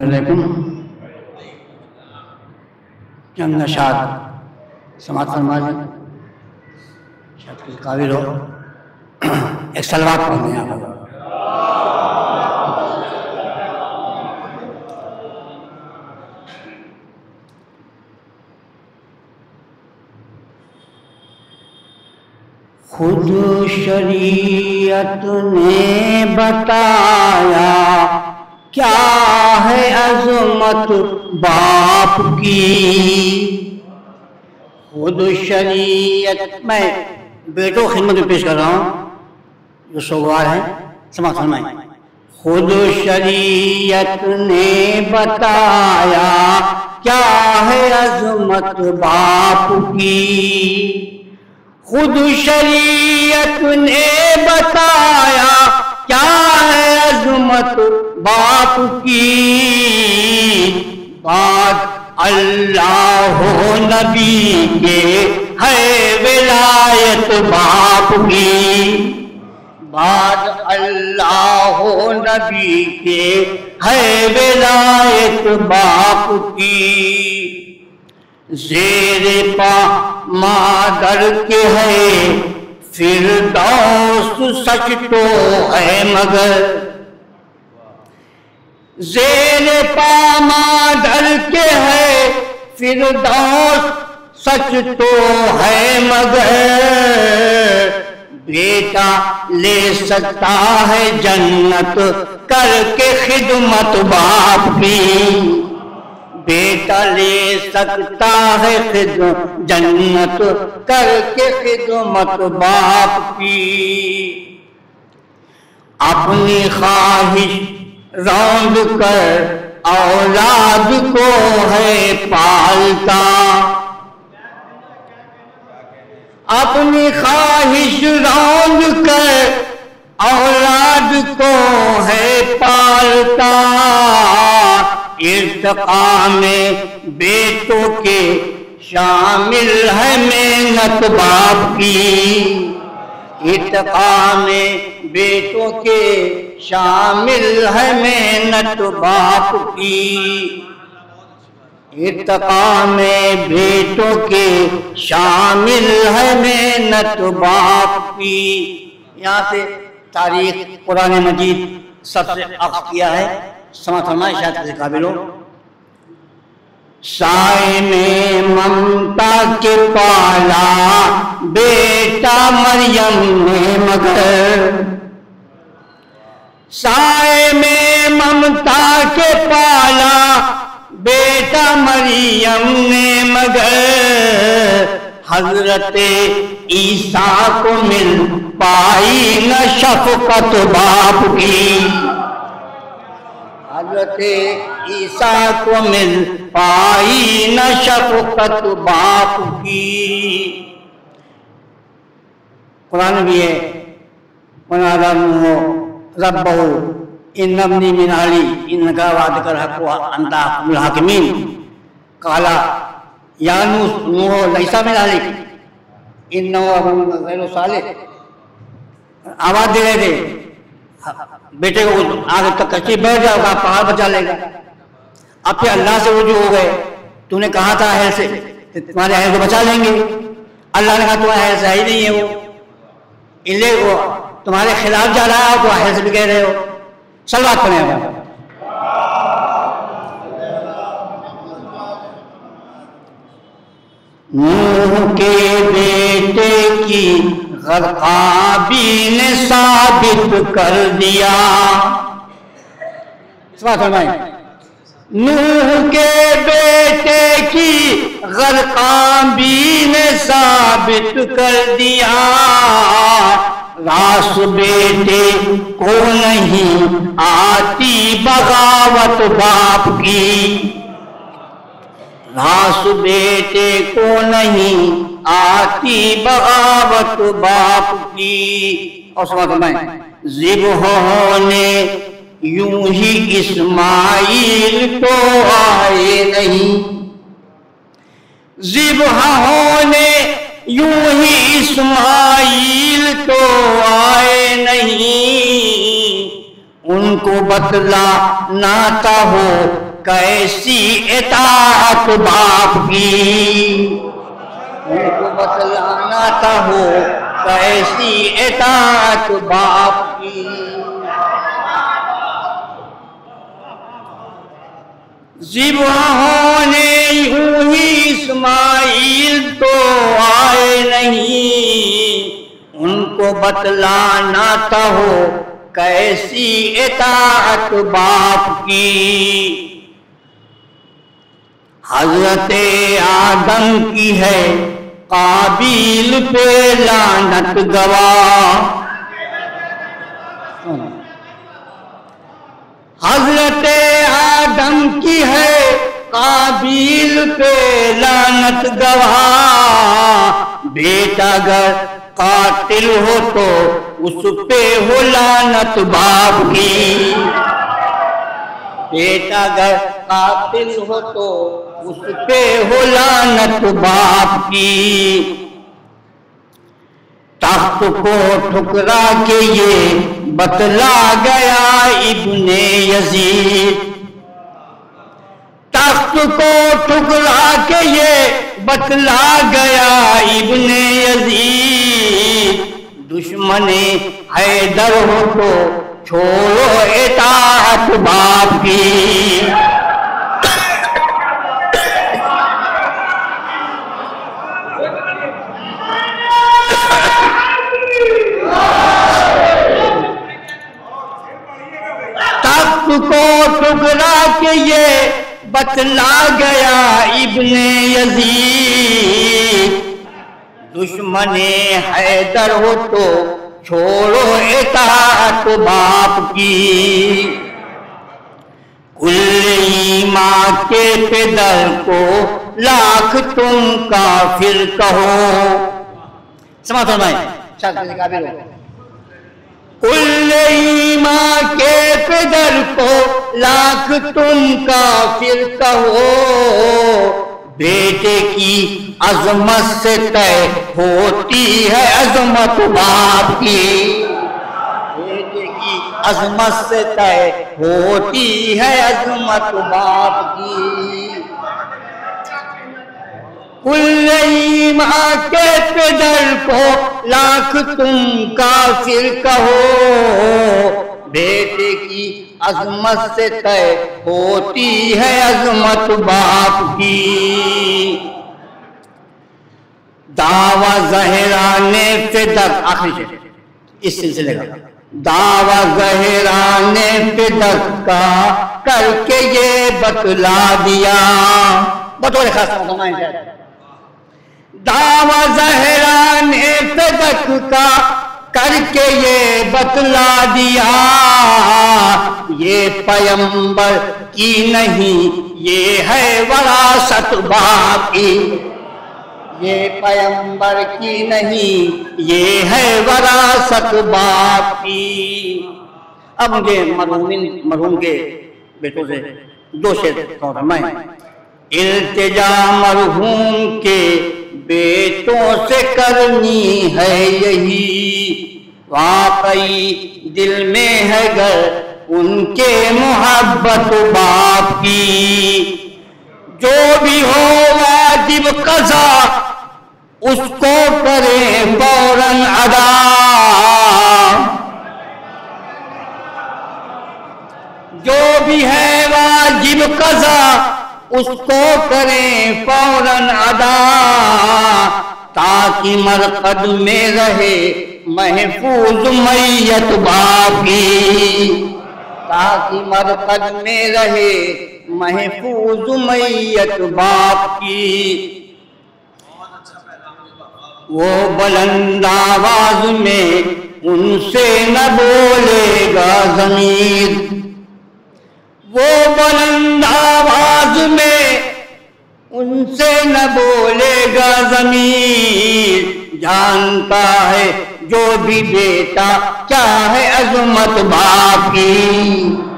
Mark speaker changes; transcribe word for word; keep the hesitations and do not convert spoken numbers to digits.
Speaker 1: علیکم چند نشاد سماعت فرما لیں، شاید کچھ قابل ہو ایک صلوات پڑھنے آپ کو۔ خود شریعت نے بتایا کیا ہے عظمت باپ کی، خود شریعت میں بیٹوں خدمت میں پیش کر رہا ہوں جو سوگوار ہیں، سماعت فرمائیں۔ خود شریعت نے بتایا کیا ہے عظمت باپ کی، خود شریعت نے بتایا کیا ہے عظمت باپ کی، بعد اللہ و نبی کے ہے ولایت باپ کی، بعد اللہ و نبی کے ہے ولایت باپ کی، زیر پا مادر کے ہے فردوس سچ تو ہے مگر، زیر پا مادر کے ہے فردوس سچ تو ہے مگر، بیٹا لے سکتا ہے جنت کر کے خدمت باپ کی، بیٹا لے سکتا ہے جنت کر کے خدمت باپ کی، اپنی خواہش روند کر اولاد کو ہے پالتا، اپنی خواہش روند کر اولاد کو ہے پالتا، ارتقاء میں بیٹوں کے شامل ہے محنت باپ کی، ارتقاء میں بیٹوں کے شامل ہے محنت باپ کی، ارتقاء میں بیٹوں کے شامل ہے محنت باپ کی۔ یہاں سے تاریخ قرآن مجید سب سے اخذ کیا ہے، سماعت فرمائیں شاید کسی قابل ہو۔ سائے میں ممتا کے پالا بیٹا مریم نے مگر، سائے میں ممتا کے پالا بیٹا مریم نے مگر، حضرت عیسیٰ کو مل پائی نہ شفقت باپ کی، حضرت عیسیٰ کو مل پائی نہ شفقت باپ کی۔ قرآن بھی ہے وَنَادَى نُوحٌ رَبَّهُ إِنَّ ابْنِي مِنْ أَهْلِي إِنَّكَ وَعْدُكَ الْحَقُّ وَأَنْتَ أَحْكَمُ الْحَاكِمِينَ، قَالَ يَا نُوحُ لَيْسَ مِنْ أَهْلِكَ إِنَّهُ عَمَلٌ غَيْرُ صَالِحٍ، آواز دے رہے تھے بیٹے کو آگے تک کشتی بیٹھ جاؤ گا پہاڑ بچا لے گا، اب پھر اللہ سے رجوع ہو گئے، تو نے کہا تھا اہل سے تمہارے اہل کو بچا لیں گے، اللہ نے کہا تمہارے اہل سے ہی نہیں ہے، وہ ان لے وہ تمہارے خلاف جا رہا ہے تو اہل سے بھی کہہ رہے ہو۔ صلوات پڑھیں آپ۔ نوح کے بیٹے کی غرقابی نے ثابت کر دیا، سماعت فرمائیں۔ نوح کے بیٹے کی غرقابی نے ثابت کر دیا، راس بیٹے کو نہیں آتی بغاوت باپ کی، راس بیٹے کو نہیں آتی بغاوت باپ کی۔ اور سماعت فرمائیں۔ ذبح ہونے یوں ہی اسماعیل تو آئے نہیں، ذبح ہونے یوں ہی اسماعیل تو آئے نہیں، ان کو بتلا ناتا ہو کیسی اطاعت باپ کی، ان کو بتلانا تھا ہو کیسی اطاعت باپ کی۔ ذبح ہونے یوں ہی اسماعیل تو آئے نہیں، ان کو بتلانا تھا ہو کیسی اطاعت باپ کی۔ حضرت آدم کی ہے قابیل پہ لعنت گواہ، حضرت آدم کی ہے قابیل پہ لعنت گواہ، بیٹا اگر قاتل ہو تو اس پہ ہو لعنت باپ کی، بیٹا اگر قاتل ہو تو اس پہ ہو لعنت باپ کی۔ تخت کو ٹھکرا کے یہ بتلا گیا ابن یزید، تخت کو ٹھکرا کے یہ بتلا گیا ابن یزید، دشمن حیدر ہو تو چھوڑو اطاعت باپ کی۔ تخت کو ٹکرا کے یہ بتلا گیا ابن یزید، دشمن حیدر ہو تو چھوڑو اطاعت باپ کی۔ کل ایمان کے پدر کو لاکھ تم کافر کہو، سماعت فرمائیں شاید کسی کافر ہو، کل ایمان کے پدر کو لاکھ تم کافر کہو، بیٹے کی عظمت سے طے ہوتی ہے عظمت باپ کی، بیٹے کی عظمت سے طے ہوتی ہے عظمت باپ کی۔ کل ایمان کے پدر کو لاکھ تم کافر کہو، بیٹے کی عظمت سے طے ہوتی ہے عظمت باپ کی۔ دعویٰ زہران فدق، آخری سے اس سلسلے کا دعویٰ زہران فدق کا کر کے یہ بتلا دیا، بطور خاص فرمائیں جائے، دعویٰ زہران فدق کا کر کے یہ بتلا دیا، یہ پیغمبر کی نہیں یہ ہے وراثت باپ کی، یہ پیغمبر کی نہیں یہ ہے وراثت باپ کی۔ اب مجھے مرحومین مرحوم کے بیٹوں سے دو شعر فرمائیں۔ التجا مرحوم کے بیٹوں سے کرنی ہے یہی، واقعی دل میں ہے گر ان کے محبت باپ کی، جو بھی ہو واجب قضا اس کو کریں فوراً ادا، جو بھی ہے واجب قضا اس کو کریں فوراً ادا، تاکہ مرقد میں رہے محفوظ میت باپ کی، تاکہ مرقد میں رہے محفوظ میت باپ کی۔ وہ بلند آواز میں ان سے نہ بولے گا ضمیر، وہ بلند آواز میں ان سے نہ بولے گا ضمیر، جانتا ہے جو بھی بیٹا کیا ہے عظمت باپ کی،